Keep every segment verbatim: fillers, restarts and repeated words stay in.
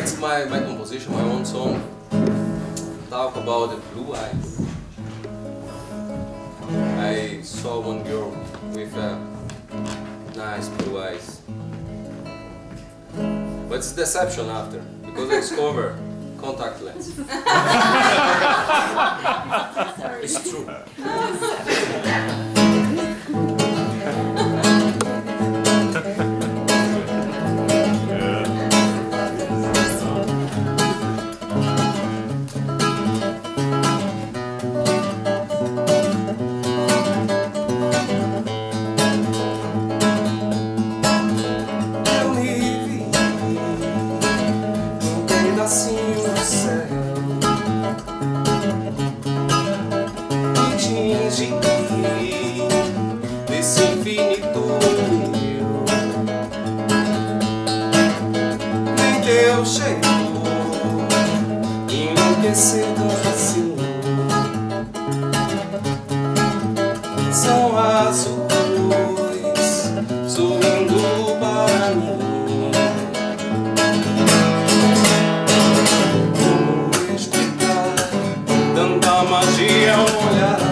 It's my, my composition, my own song. Talk about the blue eyes. I saw one girl with uh, nice blue eyes. But it's deception after, because I discovered contact lens. It's true. Desse infinito meu, nem teu cheiro enlouquecendo assim. São as luzes sorrindo para mim. Como explicar tanta magia ao olhar?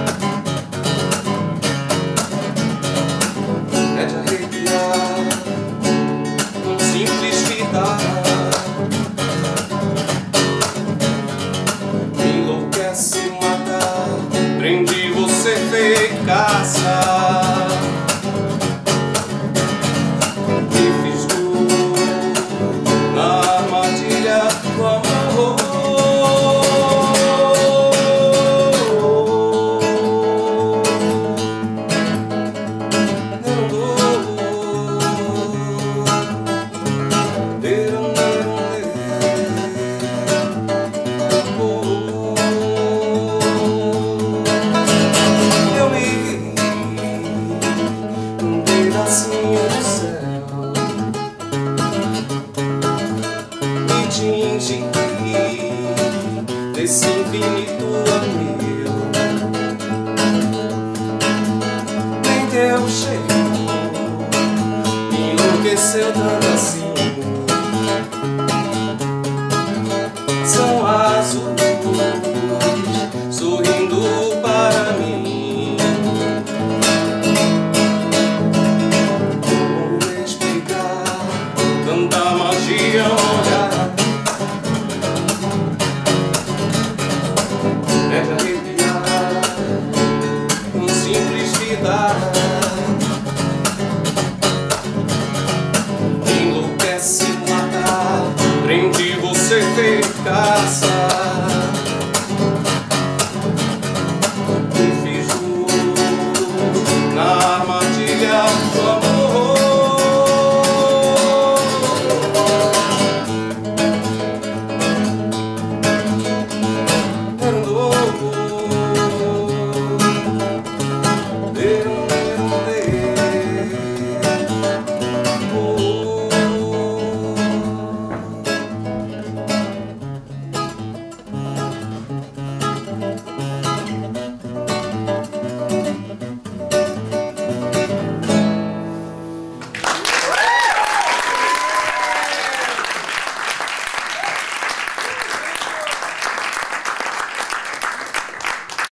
Enlouquece, matar, prende você, fez caça. Me fisgou na armadilha do amor. Do céu me atinge desse infinito meu, nem teu cheiro me enlouqueceu tanto assim.